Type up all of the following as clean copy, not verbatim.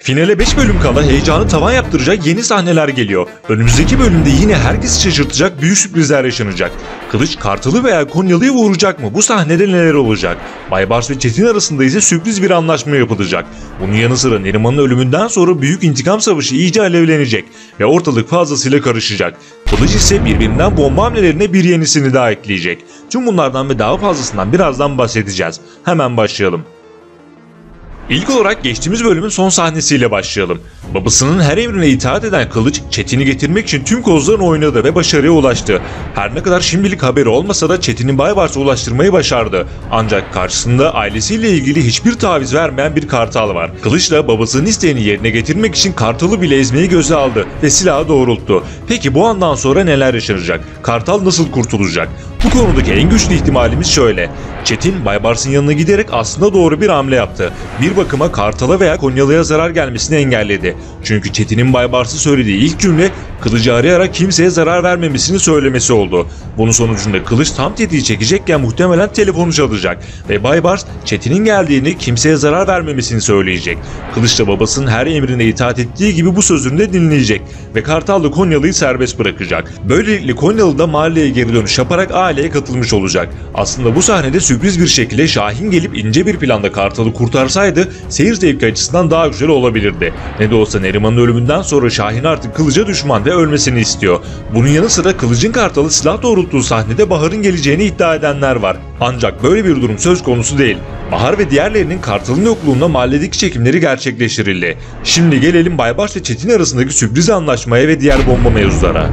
Finale 5 bölüm kala heyecanı tavan yaptıracak yeni sahneler geliyor. Önümüzdeki bölümde yine herkesi şaşırtacak büyük sürprizler yaşanacak. Kılıç Kartal'ı veya Konyalı'yı vuracak mı? Bu sahnede neler olacak? Baybars ve Çetin arasında ise sürpriz bir anlaşma yapılacak. Bunun yanı sıra Neriman'ın ölümünden sonra büyük intikam savaşı iyice alevlenecek ve ortalık fazlasıyla karışacak. Kılıç ise birbirinden bomba hamlelerine bir yenisini daha ekleyecek. Tüm bunlardan ve daha fazlasından birazdan bahsedeceğiz. Hemen başlayalım. İlk olarak geçtiğimiz bölümün son sahnesiyle başlayalım. Babasının her emrine itaat eden Kılıç, Çetin'i getirmek için tüm kozlarını oynadı ve başarıya ulaştı. Her ne kadar şimdilik haberi olmasa da Çetin'i Baybars'a ulaştırmayı başardı. Ancak karşısında ailesiyle ilgili hiçbir taviz vermeyen bir Kartal var. Kılıç da babasının isteğini yerine getirmek için Kartal'ı bile ezmeyi göze aldı ve silahı doğrulttu. Peki bu andan sonra neler yaşanacak? Kartal nasıl kurtulacak? Bu konudaki en güçlü ihtimalimiz şöyle. Çetin, Baybars'ın yanına giderek aslında doğru bir hamle yaptı. Bir bakıma Kartal'a veya Konyalı'ya zarar gelmesini engelledi. Çünkü Çetin'in Baybars'ı söylediği ilk cümle Kılıç'ı arayarak kimseye zarar vermemesini söylemesi oldu. Bunun sonucunda Kılıç tam tetiği çekecekken muhtemelen telefonu çalacak ve Baybars Çetin'in geldiğini, kimseye zarar vermemesini söyleyecek. Kılıç da babasının her emrine itaat ettiği gibi bu sözünü de dinleyecek ve Kartal da Konyalı'yı serbest bırakacak. Böylelikle Konyalı da mahalleye geri dönüş yaparak aileye katılmış olacak. Aslında bu sahnede sürpriz bir şekilde Şahin gelip ince bir planda Kartal'ı kurtarsaydı seyir zevki açısından daha güzel olabilirdi. Ne de olsa Neriman'ın ölümünden sonra Şahin artık Kılıç'a düşman ve ölmesini istiyor. Bunun yanı sıra Kılıç'ın Kartal'ı silah doğrulttuğu sahnede Bahar'ın geleceğini iddia edenler var. Ancak böyle bir durum söz konusu değil. Bahar ve diğerlerinin Kartal'ın yokluğunda mahalledeki çekimleri gerçekleştirildi. Şimdi gelelim Baybars ve Çetin arasındaki sürpriz anlaşmaya ve diğer bomba mevzulara.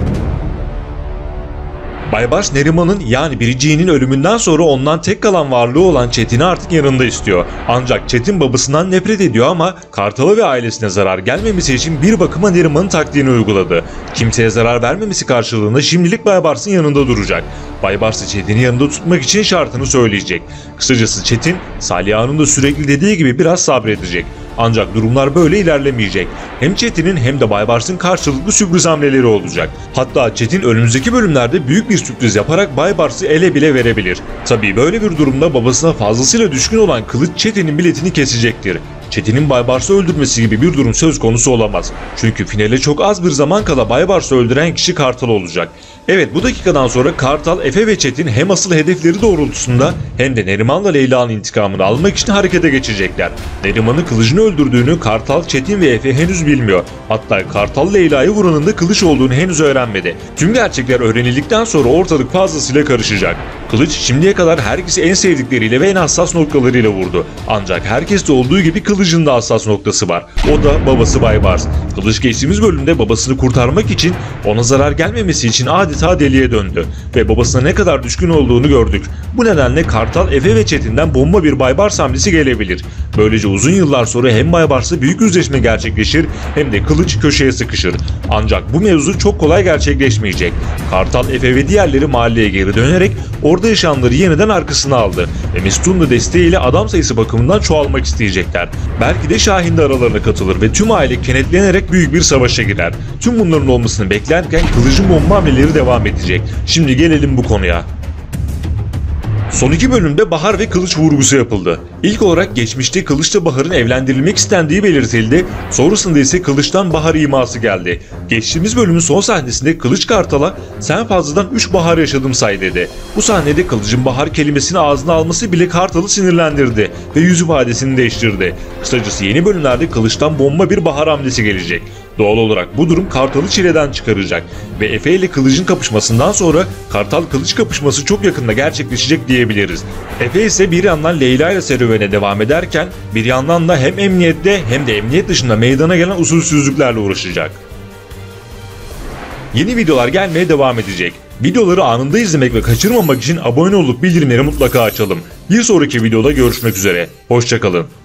Baybars Neriman'ın yani Biricik'in ölümünden sonra ondan tek kalan varlığı olan Çetin'i artık yanında istiyor. Ancak Çetin babasından nefret ediyor ama Kartal'a ve ailesine zarar gelmemesi için bir bakıma Neriman'ın taktiğini uyguladı. Kimseye zarar vermemesi karşılığında şimdilik Baybars'ın yanında duracak. Baybars Çetin'i yanında tutmak için şartını söyleyecek. Kısacası Çetin, Saliha'nın da sürekli dediği gibi biraz sabredecek. Ancak durumlar böyle ilerlemeyecek. Hem Çetin'in hem de Baybars'ın karşılıklı sürpriz hamleleri olacak. Hatta Çetin önümüzdeki bölümlerde büyük bir sürpriz yaparak Baybars'ı ele bile verebilir. Tabii böyle bir durumda babasına fazlasıyla düşkün olan Kılıç Çetin'in biletini kesecektir. Çetin'in Baybars'ı öldürmesi gibi bir durum söz konusu olamaz. Çünkü finale çok az bir zaman kala Baybars'ı öldüren kişi Kartal olacak. Evet, bu dakikadan sonra Kartal, Efe ve Çetin hem asıl hedefleri doğrultusunda hem de Neriman'la Leyla'nın intikamını almak için harekete geçecekler. Neriman'ın Kılıç'ını öldürdüğünü Kartal, Çetin ve Efe henüz bilmiyor. Hatta Kartal Leyla'yı vuranın da Kılıç olduğunu henüz öğrenmedi. Tüm gerçekler öğrenildikten sonra ortalık fazlasıyla karışacak. Kılıç şimdiye kadar herkesi en sevdikleriyle ve en hassas noktalarıyla vurdu. Ancak herkeste olduğu gibi Kılıç'ın da hassas noktası var. O da babası Baybars. Kılıç geçtiğimiz bölümde babasını kurtarmak için, ona zarar gelmemesi için adeta deliye döndü ve babasına ne kadar düşkün olduğunu gördük. Bu nedenle Kartal, Efe ve Çetin'den bomba bir Baybars hamlesi gelebilir. Böylece uzun yıllar sonra hem Baybars'la büyük yüzleşme gerçekleşir hem de Kılıç köşeye sıkışır. Ancak bu mevzu çok kolay gerçekleşmeyecek. Kartal, Efe ve diğerleri mahalleye geri dönerek orada yaşananları yeniden arkasına aldı ve Mesut'un da desteğiyle adam sayısı bakımından çoğalmak isteyecekler. Belki de Şahin de aralarına katılır ve tüm aile kenetlenerek büyük bir savaşa girer. Tüm bunların olmasını beklerken Kılıç'ın bomba hamleleri devam edecek. Şimdi gelelim bu konuya. Son iki bölümde Bahar ve Kılıç vurgusu yapıldı. İlk olarak geçmişte Kılıç'la Bahar'ın evlendirilmek istendiği belirtildi. Sonrasında ise Kılıç'tan Bahar iması geldi. Geçtiğimiz bölümün son sahnesinde Kılıç Kartal'a "Sen fazladan 3 bahar yaşadım say" dedi. Bu sahnede Kılıç'ın Bahar kelimesini ağzına alması bile Kartal'ı sinirlendirdi ve yüz ifadesini değiştirdi. Kısacası yeni bölümlerde Kılıç'tan bomba bir Bahar hamlesi gelecek. Doğal olarak bu durum Kartal'ı çileden çıkaracak ve Efe ile Kılıç'ın kapışmasından sonra Kartal Kılıç kapışması çok yakında gerçekleşecek diyebiliriz. Efe ise bir yandan Leyla ile serüvene devam ederken bir yandan da hem emniyette hem de emniyet dışında meydana gelen usulsüzlüklerle uğraşacak. Yeni videolar gelmeye devam edecek. Videoları anında izlemek ve kaçırmamak için abone olup bildirimleri mutlaka açalım. Bir sonraki videoda görüşmek üzere. Hoşça kalın.